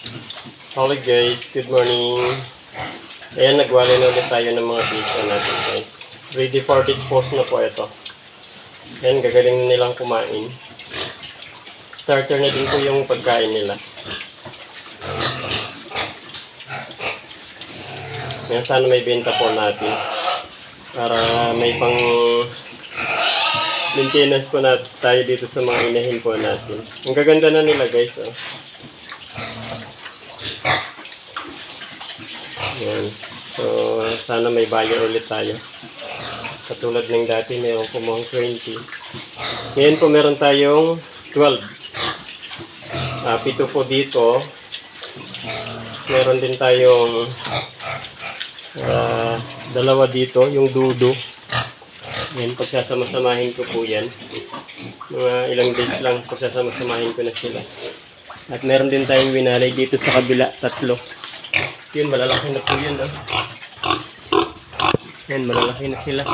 Hello guys, good morning. Ayan, nagwalay na ulit tayo ng mga pizza natin guys. Ready for dispose na po ito. Ayan, gagaling na nilang kumain. Starter na din po yung pagkain nila. Ayan, sana may benta po natin. Para may pang maintenance po na tayo dito sa mga inahin po natin. Ang gaganda na nila guys. Oh. Ayan. So, sana may buyer ulit tayo. Katulad ng dati, mayroon po mga 20. Ngayon po meron tayong 12. Pito po dito. Meron din tayong dalawa dito, yung dudo. Ayan, pagsasama-samahin ko po yan. Mga ilang days lang, pagsasama-samahin ko na sila. At meron din tayong winalay dito sa kabila, 3. Yun, malalaki na po yun. Oh. Yan, malalaki na sila.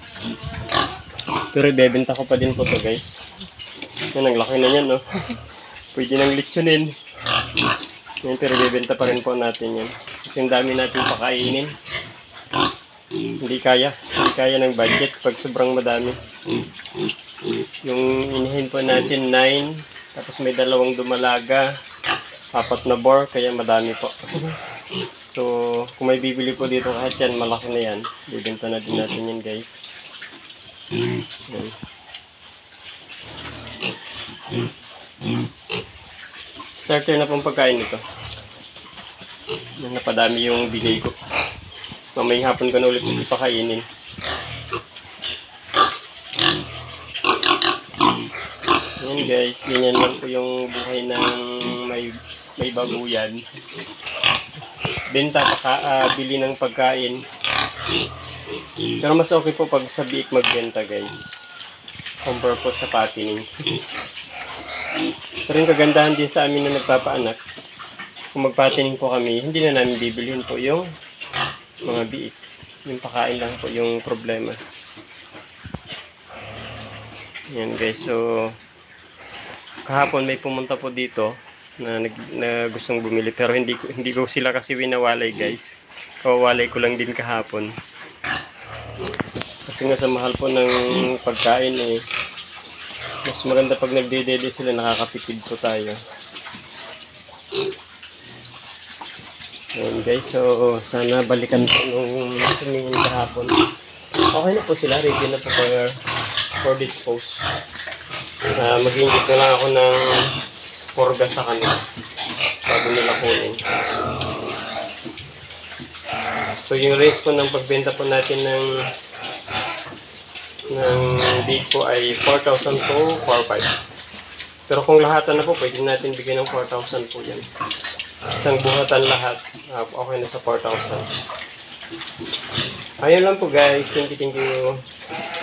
Pero ibebenta ko pa din po to guys. Yan, ang laki na yan. Oh. Pwede nang litsunin. Yan, pero ibebenta pa rin po natin yan. Kasi ang dami natin pakainin. Hindi kaya ng budget pag sobrang madami. Yung inihin po natin 9, tapos may 2 dumalaga, 4 na boar, kaya madami po. So, kung may bibili po dito kahit yan, malaki na yan. Bibenta na din natin yan guys. Yan. Starter na pong pagkain nito. Yan, napadami yung bigay ko. Mamay hapon ko na ulit kasi pakainin. Yan guys, ganyan lang po yung buhay ng may baguyan. Benta, bili ng pagkain. Pero mas okay po pag sa biik magbenta guys. Compare po sa patining. Pero yung kagandahan din sa amin na nagpapaanak, kung magpatining po kami, hindi na namin bibilhin po yung mga biik. Yung pakain lang po yung problema. Yan guys, so kahapon may pumunta po dito na gustong bumili, pero hindi ko sila kasi winawalay guys. Kawalay ko lang din kahapon. Kasi nga sa mahal po ng pagkain eh. Mas maganda pag nagdedede sila, nakakapitid po tayo. Ayan guys, so sana balikan po nung tumingin kahapon. Okay na po sila, ready na po for dispose. Mag-inject na lang ako ng porga sa kanila bago nila kunin. So yung range po ng pagbenta po natin ng big po ay 4,000 to 4,500. Pero kung lahatan na po, pwede natin bigyan ng 4,000 po yan. Isang buhatan lahat, okay na sa 4,000. Ayun lang po guys, thank you.